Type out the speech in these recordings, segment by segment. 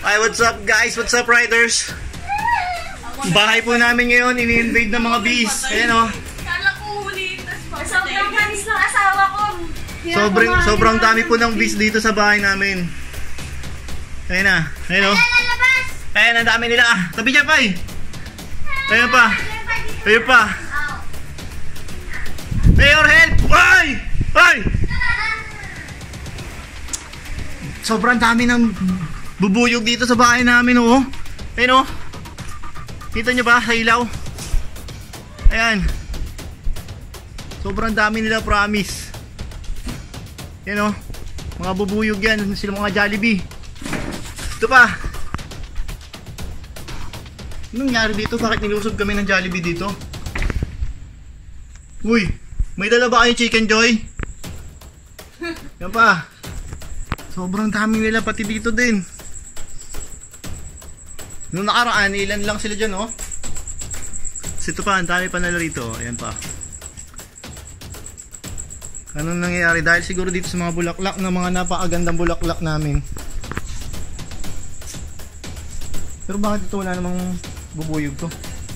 Hi, what's up guys? What's up riders? Bahay po namin ngayon, ini-invade ng mga bees. Ayan o. Kala ko huliin. Sobrang manis ng asawa ko. Sobrang dami po ng bees dito sa bahay namin. Ayan na. Ayan o. Ayan, ang dami nila. Tabi dyan pa eh. Ayan pa. Ayan pa. Mayor, help! Ay! Ay! Sobrang dami ng bubuyog dito sa bahay namin oh. Ayan oh. Kita nyo ba sa ilaw? Ayan. Sobrang dami nila, promise. Ayan oh. Mga bubuyog yan. Sila mga Jollibee. Ito pa. Anong nangyari dito? Bakit nilusob kami ng Jollibee dito? Uy, may dala ba kayo Chicken Joy? Yan pa. Sobrang dami nila pati dito din. Nung nakaraan, ilan lang sila dyan oh. Ito pa, ang dami pa nila rito. Ayan pa. Anong nangyayari? Dahil siguro dito sa mga bulaklak na mga napakagandang bulaklak namin. Pero bakit ito wala namang bubuyog to?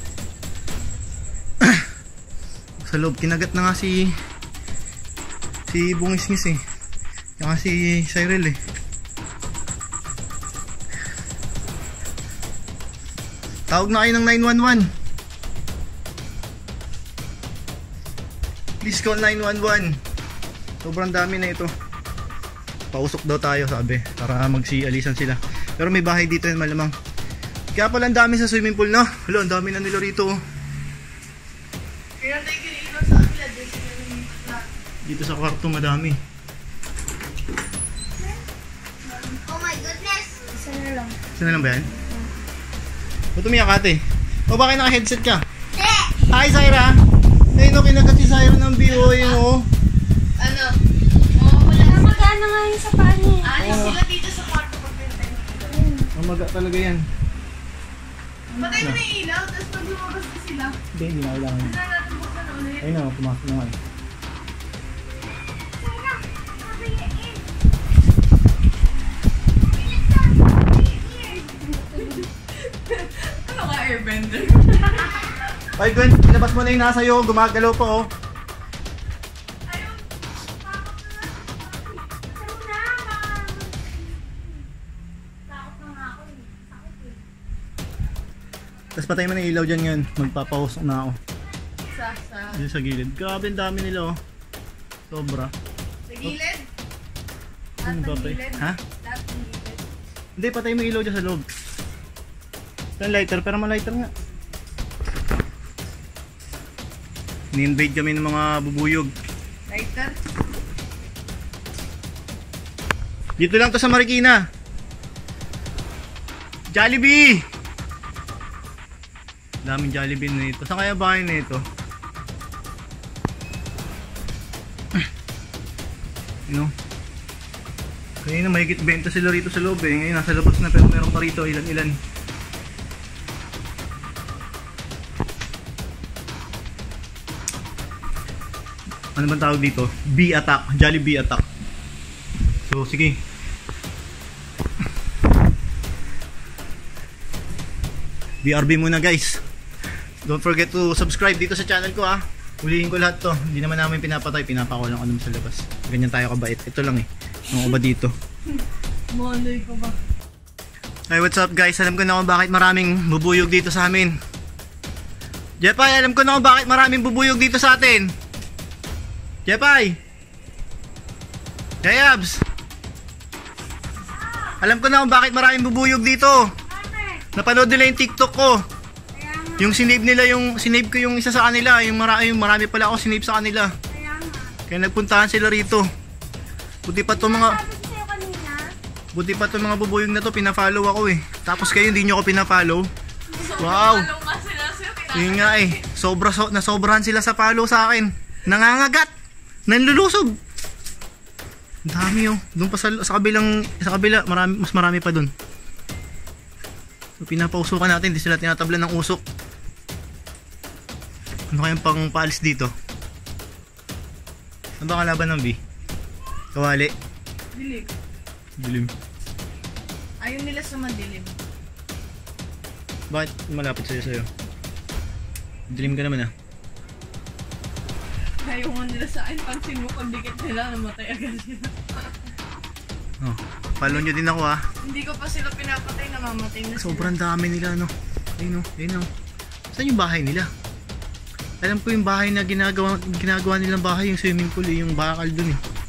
Sa loob, kinagat na nga si Bungis-ngis eh. Kaya si Cyril eh. Tawag na kayo ng 911. Please call 911. Sobrang dami na ito. Pausok daw tayo sabi, para magsialisan sila. Pero may bahay dito yan malamang. Kaya pala ang dami sa swimming pool na. Hala, ang dami na nila rito. Kaya tayo kinilaw sa kapila. Dito sa kwarto madami. Oh my goodness. Isa na lang. Isa na lang ba yan? Ba't umiyak ate? O bakit naka-headset ka? Hi Syra! Ayun o, kinagat si Syra ng BO. Ayun o. Ano? Oh, wala. Magana nga yung sa paa niya. Alis sila dito sa kwarto pag-bentay. Mamaga talaga yan. Patay mo na yung ilaw, tapos pag lumabas na sila. Hindi, hindi na kailangan. Hindi na natin buksan na ulit. Ayun o, pumasok naman. Ano ka airbender? Ay Gwen, ilabas mo na yung nasa iyo. Gumagalaw pa oh. Ayun. Takot na nga ako eh. Takot eh. Tapos patay mo na yung ilaw dyan ngayon. Magpapausok na ako. Sa Dito sa gilid. Grabe ang dami nila oh. Sobra. gilid? Ano ba pa? Ha? Lahat ng gilid. Hindi, patay mo yung ilaw dyan sa loob. Ito yung lighter, pero ma-lighter nga. Ni-invade kami ng mga bubuyog. Lighter? Dito lang to sa Marikina. Jollibee! Daming Jollibee na ito. Saan kaya bahay na ito? You know? Kanina mahigit 20 sila rito sa loob eh. Ngayon nasa labas na pero meron pa rito ilan-ilan. Ano bang tawag dito? Bee attack. Jollibee attack. So sige. BRB muna guys. Don't forget to subscribe dito sa channel ko ah. Hulihin ko lahat to. Hindi naman namin pinapatay. Pinapako lang ano sa labas. Ganyan tayo kabait. Ito lang eh. Ano ba dito? Malay ko ba? Hi, what's up guys? Alam ko na kung bakit maraming bubuyog dito sa amin. Jepay, alam ko na kung bakit maraming bubuyog dito sa atin. Jepay! Jayabs! Alam ko na kung bakit maraming bubuyog dito. Napanood nila yung TikTok ko. Yung sinave nila, sinave ko yung isa sa kanila. Yung marami pala ako sinave sa kanila. Kaya nagpuntahan sila rito. Buti pa itong mga bubuyog na to, pina-follow ako eh. Tapos kayo hindi nyo ako pina-follow. Wow! Yun nga eh. Nasobrahan sila sa follow sa akin. Nangangagat! Nanlulusob! Ang dami oh. Doon pa sa kabila, mas marami pa doon. So, pinapausukan natin, hindi sila tinatablan ng usok. Ano kayang pang paalis dito? Ano ba kalaban ng B? Kawali? Dilim. Dilim. Ayaw nila sa madilim. Bakit malapit sa'yo? Dilim ka naman ah. Ayaw nga nila sa akin. Pansin mo, pagdikit nila, namatay agad sila. Oh, follow nyo din ako ah. Hindi ko pa sila pinapatay, namamatay na sila. Sobrang dami nila no. Ayun oh, ayun oh. Saan yung bahay nila? Alam ko yung bahay na ginagawa nilang bahay, yung swimming pool, yung bakal dun eh.